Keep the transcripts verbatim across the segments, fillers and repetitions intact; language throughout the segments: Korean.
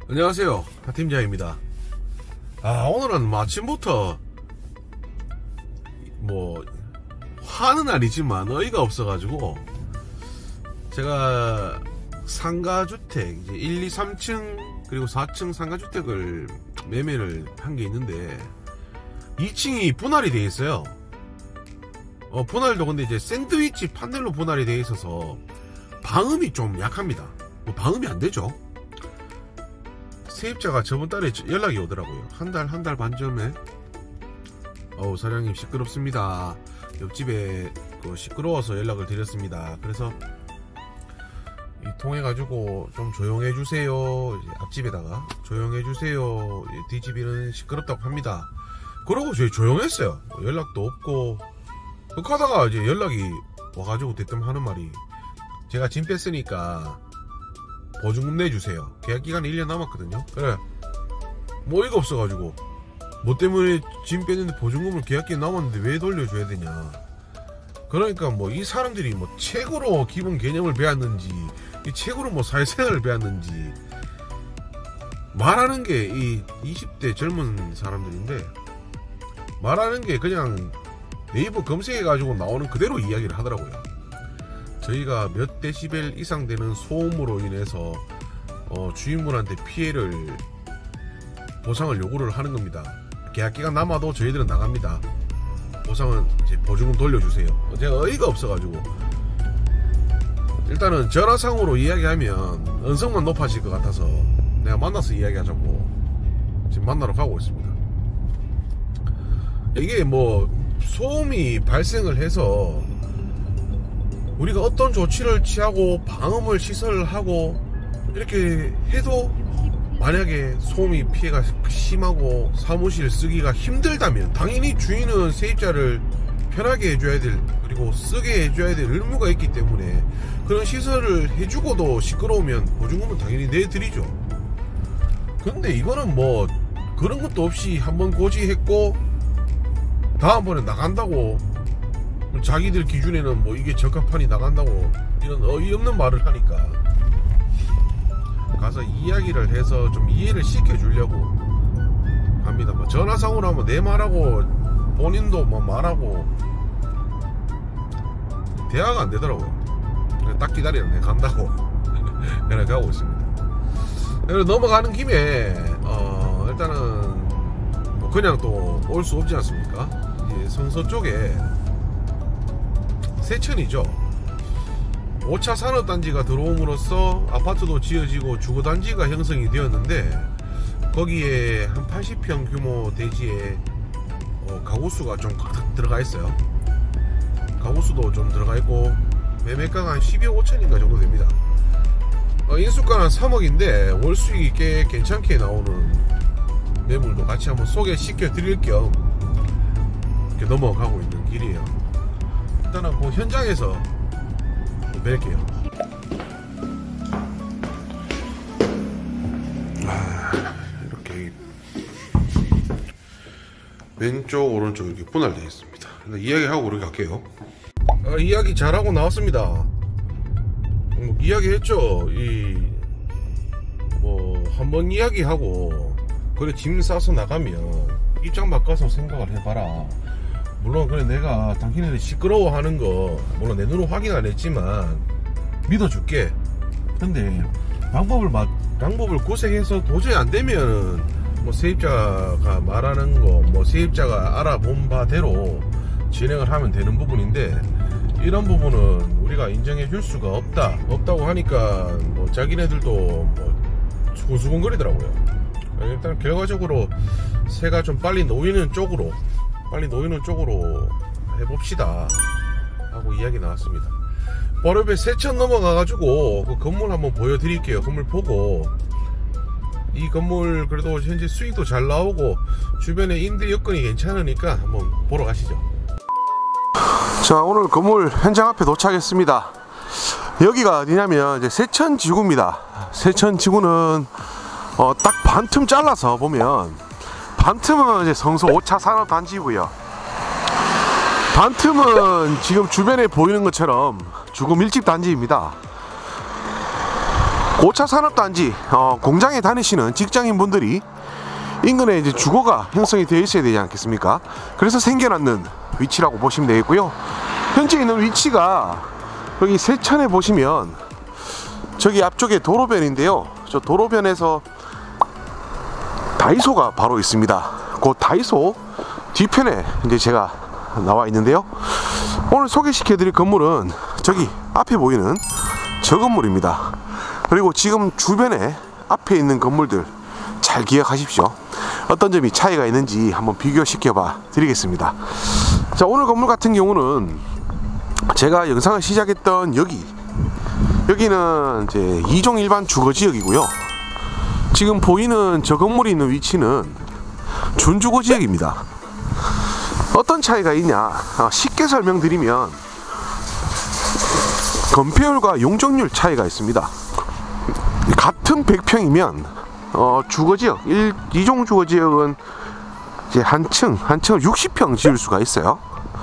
안녕하세요, 하팀장입니다. 아, 오늘은 아침부터 뭐 화는 아니지만 어이가 없어가지고 제가 상가주택 이제 일, 이, 삼 층 그리고 사 층 상가주택을 매매를 한 게 있는데 이 층이 분할이 되어 있어요. 어, 분할도 근데 이제 샌드위치 판넬로 분할이 되어 있어서 방음이 좀 약합니다. 뭐 방음이 안 되죠. 세입자가 저번 달에 연락이 오더라고요. 한 달, 한 달 반 전에 어우 사장님 시끄럽습니다. 옆집에 그 시끄러워서 연락을 드렸습니다. 그래서 이 통해 가지고 좀 조용해 주세요. 앞집에다가 조용해 주세요. 뒷집이는 시끄럽다고 합니다. 그러고 저희 조용했어요. 연락도 없고 그렇게 하다가 이제 연락이 와가지고 대뜸 하는 말이 제가 짐 뺐으니까 보증금 내주세요. 계약기간이 일 년 남았거든요. 그래 뭐 이거 없어가지고 뭐 때문에 짐 뺐는데 보증금을 계약기간 남았는데 왜 돌려줘야 되냐. 그러니까 뭐 이 사람들이 뭐 책으로 기본 개념을 배웠는지 이 책으로 뭐 사회생활을 배웠는지 말하는 게 이 이십 대 젊은 사람들인데 말하는 게 그냥 네이버 검색해가지고 나오는 그대로 이야기를 하더라고요. 저희가 몇 데시벨 이상 되는 소음으로 인해서 어, 주인분한테 피해를 보상을 요구를 하는 겁니다. 계약기간 남아도 저희들은 나갑니다. 보상은 이제 보증금 돌려주세요. 제가 어이가 없어가지고 일단은 전화상으로 이야기하면 언성만 높아질 것 같아서 내가 만나서 이야기하자고 지금 만나러 가고 있습니다. 이게 뭐 소음이 발생을 해서 우리가 어떤 조치를 취하고 방음을 시설하고 이렇게 해도 만약에 소음이 피해가 심하고 사무실 쓰기가 힘들다면 당연히 주인은 세입자를 편하게 해줘야 될 그리고 쓰게 해줘야 될 의무가 있기 때문에 그런 시설을 해주고도 시끄러우면 보증금은 당연히 내드리죠. 근데 이거는 뭐 그런 것도 없이 한번 고지했고 다음번에 나간다고 자기들 기준에는 뭐 이게 적합하니 나간다고 이런 어이없는 말을 하니까 가서 이야기를 해서 좀 이해를 시켜주려고 합니다. 뭐 전화상으로 하면 내 말하고 본인도 뭐 말하고 대화가 안 되더라고요. 딱 기다리라 내가 간다고 그래 가고 있습니다. 그래서 넘어가는 김에 어 일단은 뭐 그냥 또 올 수 없지 않습니까? 성서 쪽에 세천이죠. 오 차 산업단지가 들어옴으로써 아파트도 지어지고 주거단지가 형성이 되었는데 거기에 한 팔십 평 규모 대지에 어, 가구수가 좀 가득 들어가 있어요. 가구수도 좀 들어가 있고 매매가가 한 십이억 오천인가 정도 됩니다. 어, 인수가는 한 삼억인데 월수익이 꽤 괜찮게 나오는 매물도 같이 한번 소개시켜 드릴 겸 이렇게 넘어가고 있는 길이에요. 일단은 그 현장에서 뵐게요. 아, 이렇게 왼쪽 오른쪽 이렇게 분할되어 있습니다. 이야기하고 이렇게 갈게요. 아, 이야기 잘하고 나왔습니다. 뭐, 이야기했죠. 이 뭐 한번 이야기하고 그래 짐 싸서 나가면 입장 바꿔서 생각을 해봐라. 물론 그래 내가 당신네들 시끄러워하는 거 물론 내 눈으로 확인 안 했지만 믿어줄게. 근데 방법을 막 방법을 고색해서 도저히 안 되면 뭐 세입자가 말하는 거 뭐 세입자가 알아본 바대로 진행을 하면 되는 부분인데 이런 부분은 우리가 인정해 줄 수가 없다 없다고 하니까 뭐 자기네들도 뭐 수근수근거리더라고요. 일단 결과적으로 새가 좀 빨리 놓이는 쪽으로 빨리 놓이는 쪽으로 해봅시다 하고 이야기 나왔습니다. 바로 옆에 세천 넘어가가지고 그 건물 한번 보여드릴게요. 건물 보고 이 건물 그래도 현재 수익도 잘 나오고 주변에 임대 여건이 괜찮으니까 한번 보러 가시죠. 자, 오늘 건물 현장 앞에 도착했습니다. 여기가 어디냐면 이제 세천지구입니다. 세천지구는 어, 딱 반틈 잘라서 보면 반틈은 이제 성서 오 차 산업단지고요. 반틈은 지금 주변에 보이는 것처럼 주거 밀집 단지입니다. 고차 산업단지 어, 공장에 다니시는 직장인분들이 인근에 이제 주거가 형성이 되어 있어야 되지 않겠습니까? 그래서 생겨났는 위치라고 보시면 되겠고요. 현재 있는 위치가 여기 세천에 보시면 저기 앞쪽에 도로변인데요. 저 도로변에서 다이소가 바로 있습니다. 그 다이소 뒤편에 이제 제가 나와 있는데요. 오늘 소개시켜 드릴 건물은 저기 앞에 보이는 저 건물입니다. 그리고 지금 주변에 앞에 있는 건물들 잘 기억하십시오. 어떤 점이 차이가 있는지 한번 비교시켜 봐 드리겠습니다. 자, 오늘 건물 같은 경우는 제가 영상을 시작했던 여기 여기는 이제 이종 일반 주거지역이고요. 지금 보이는 저 건물이 있는 위치는 준주거지역입니다. 어떤 차이가 있냐, 쉽게 설명드리면 건폐율과 용적률 차이가 있습니다. 같은 백 평이면 어, 주거지역 일, 이종 주거지역은 이제 한 층, 한 층을 육십 평 지을 수가 있어요.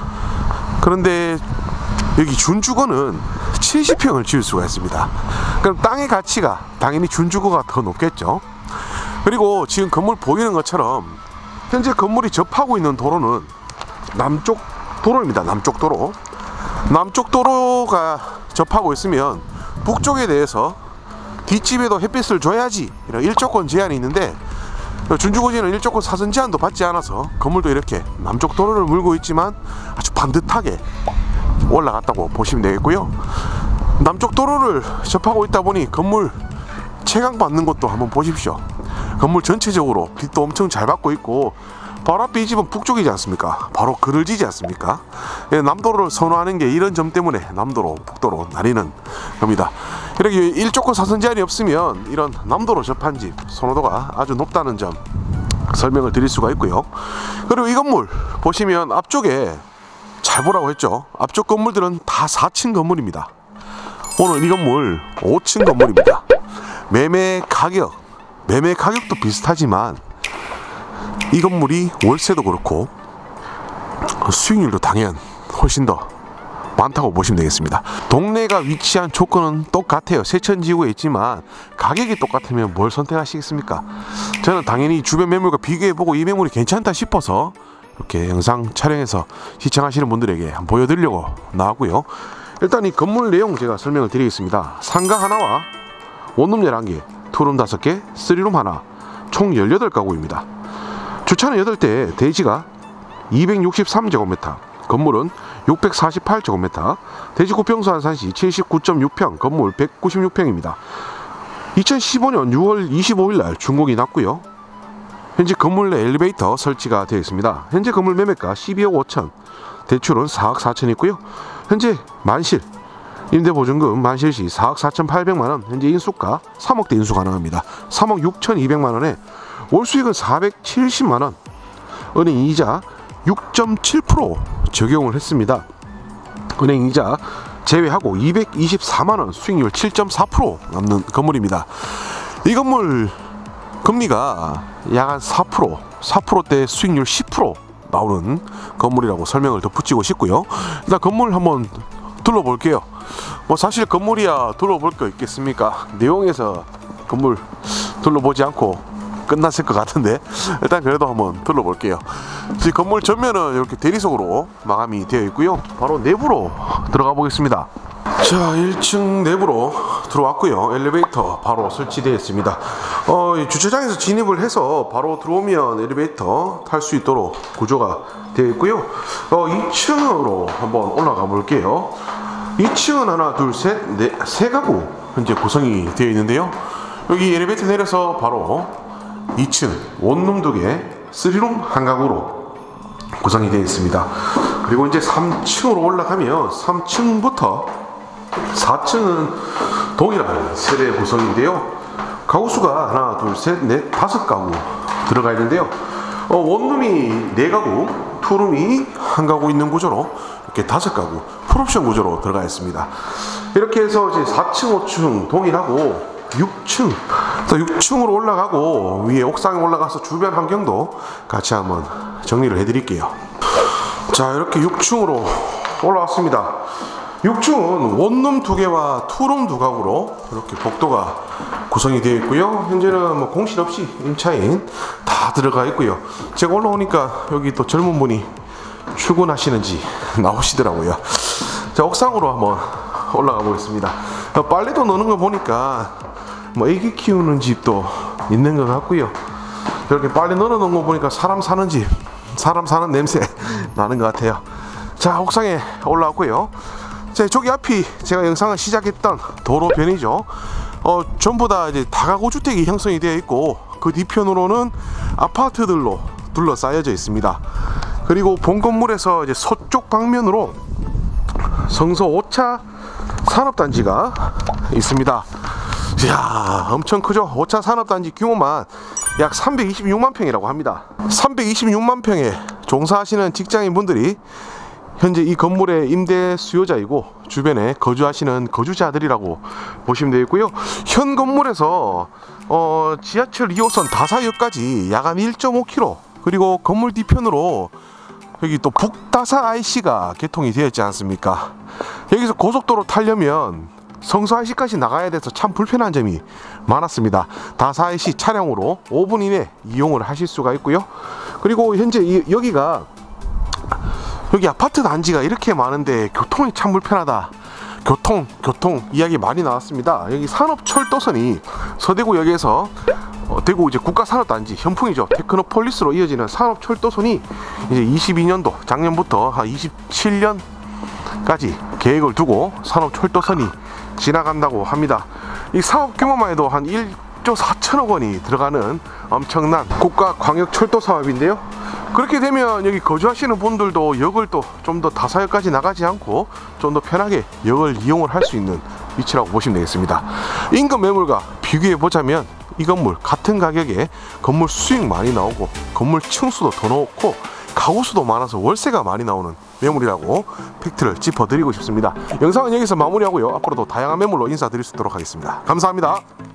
그런데 여기 준주거는 칠십 평을 지을 수가 있습니다. 그럼 땅의 가치가 당연히 준주거가 더 높겠죠. 그리고 지금 건물 보이는 것처럼 현재 건물이 접하고 있는 도로는 남쪽 도로입니다. 남쪽 도로. 남쪽 도로가 접하고 있으면 북쪽에 대해서 뒷집에도 햇빛을 줘야지 이런 일조권 제한이 있는데, 준주거지는 일조권 사전 제한도 받지 않아서 건물도 이렇게 남쪽 도로를 물고 있지만 아주 반듯하게 올라갔다고 보시면 되겠고요. 남쪽 도로를 접하고 있다 보니 건물 채광 받는 것도 한번 보십시오. 건물 전체적으로 빛도 엄청 잘 받고 있고, 바로 앞에 이 집은 북쪽이지 않습니까? 바로 그늘지지 않습니까? 예, 남도로를 선호하는 게 이런 점 때문에 남도로 북도로 나뉘는 겁니다. 이렇게 일조권 사선 제한이 없으면 이런 남도로 접한 집 선호도가 아주 높다는 점 설명을 드릴 수가 있고요. 그리고 이 건물 보시면 앞쪽에 잘 보라고 했죠. 앞쪽 건물들은 다 사 층 건물입니다. 오늘 이 건물 오 층 건물입니다. 매매 가격 매매 가격도 비슷하지만 이 건물이 월세도 그렇고 수익률도 당연 훨씬 더 많다고 보시면 되겠습니다. 동네가 위치한 조건은 똑같아요. 세천지구에 있지만 가격이 똑같으면 뭘 선택하시겠습니까? 저는 당연히 주변 매물과 비교해보고 이 매물이 괜찮다 싶어서 이렇게 영상 촬영해서 시청하시는 분들에게 한번 보여드리려고 나왔고요. 일단 이 건물 내용 제가 설명을 드리겠습니다. 상가 하나와 원룸 열한 개, 투룸 다섯 개, 쓰리룸 하나, 총 열여덟 가구입니다. 주차는 여덟 대, 대지가 이백육십삼 제곱미터, 건물은 육백사십팔 제곱미터, 대지구 평수 한산시 칠십구 점 육 평, 건물 백구십육 평입니다. 이천십오 년 유월 이십오일 날 준공이 났고요. 현재 건물 내 엘리베이터 설치가 되어 있습니다. 현재 건물 매매가 십이억 오천, 대출은 사억 사천 있고요. 현재 만실, 임대보증금 만실시 사억 사천팔백만 원, 현재 인수가 삼억대 인수 가능합니다. 삼억 육천이백만 원에 월수익은 사백칠십만 원, 은행 이자 육 점 칠 퍼센트 적용을 했습니다. 은행 이자 제외하고 이백이십사만 원, 수익률 칠 점 사 퍼센트 남는 건물입니다. 이 건물 금리가 약 한 사 퍼센트, 사 퍼센트대 수익률 십 퍼센트 나오는 건물이라고 설명을 덧붙이고 싶고요. 일단 건물 한번 둘러볼게요. 뭐 사실 건물이야 둘러볼 거 있겠습니까? 내용에서 건물 둘러보지 않고 끝났을 것 같은데 일단 그래도 한번 둘러볼게요. 지금 건물 전면은 이렇게 대리석으로 마감이 되어 있고요. 바로 내부로 들어가 보겠습니다. 자, 일 층 내부로 들어왔고요. 엘리베이터 바로 설치되어 있습니다. 어, 주차장에서 진입을 해서 바로 들어오면 엘리베이터 탈 수 있도록 구조가 되어 있고요. 어, 이 층으로 한번 올라가 볼게요. 이 층은 하나, 둘, 셋, 네, 세 가구 현재 구성이 되어 있는데요. 여기 엘리베이터 내려서 바로 이 층 원룸 두 개, 쓰리룸 한 가구로 구성이 되어 있습니다. 그리고 이제 삼 층으로 올라가면 삼 층부터 사 층은 동일한 세대 구성인데요. 가구 수가 하나, 둘, 셋, 넷, 다섯 가구 들어가 있는데요. 어, 원룸이 네 가구, 투룸이 한 가구 있는 구조로 이렇게 다섯 가구 풀옵션 구조로 들어가 있습니다. 이렇게 해서 이제 사 층, 오 층 동일하고 육 층, 육 층으로 올라가고 위에 옥상에 올라가서 주변 환경도 같이 한번 정리를 해드릴게요. 자, 이렇게 육 층으로 올라왔습니다. 육 층은 원룸 두 개와 투룸 두 가구로 이렇게 복도가 구성이 되어 있고요. 현재는 뭐 공실 없이 임차인 다 들어가 있고요. 제가 올라오니까 여기 또 젊은 분이 출근하시는지 나오시더라고요. 자, 옥상으로 한번 올라가 보겠습니다. 빨래도 넣는 거 보니까 뭐 애기 키우는 집도 있는 것 같고요. 이렇게 빨래 넣어 놓은 거 보니까 사람 사는 집, 사람 사는 냄새 나는 것 같아요. 자, 옥상에 올라왔고요. 자, 저기 앞이 제가 영상을 시작했던 도로변이죠. 어, 전부 다 이제 다가구 주택이 형성이 되어 있고 그 뒤편으로는 아파트들로 둘러싸여져 있습니다. 그리고 본 건물에서 이제 서쪽 방면으로 성서 오 차 산업단지가 있습니다. 이야, 엄청 크죠? 오 차 산업단지 규모만 약 삼백이십육만 평이라고 합니다. 삼백이십육만 평에 종사하시는 직장인분들이 현재 이 건물의 임대 수요자이고 주변에 거주하시는 거주자들이라고 보시면 되겠고요. 현 건물에서 어, 지하철 이 호선 다사역까지 야간 일 점 오 킬로미터, 그리고 건물 뒤편으로 여기 또 북다사 아이씨가 개통이 되어 있지 않습니까? 여기서 고속도로 타려면 성서 아이씨까지 나가야 돼서 참 불편한 점이 많았습니다. 다사 아이씨 차량으로 오 분 이내 이용을 하실 수가 있고요. 그리고 현재 이, 여기가 여기 아파트 단지가 이렇게 많은데 교통이 참 불편하다. 교통, 교통 이야기 많이 나왔습니다. 여기 산업철도선이 서대구역에서 어, 대구 이제 국가산업단지 현풍이죠. 테크노폴리스로 이어지는 산업철도선이 이제 이십이 년도 작년부터 한 이십칠 년까지 계획을 두고 산업철도선이 지나간다고 합니다. 이 사업 규모만 해도 한 일조 사천억 원이 들어가는 엄청난 국가 광역 철도 사업인데요. 그렇게 되면 여기 거주하시는 분들도 역을 또 좀 더 다사역까지 나가지 않고 좀 더 편하게 역을 이용을 할 수 있는 위치라고 보시면 되겠습니다. 인근 매물과 비교해 보자면 이 건물 같은 가격에 건물 수익 많이 나오고 건물 층수도 더 높고 가구 수도 많아서 월세가 많이 나오는 매물이라고 팩트를 짚어드리고 싶습니다. 영상은 여기서 마무리하고요. 앞으로도 다양한 매물로 인사드릴 수 있도록 하겠습니다. 감사합니다.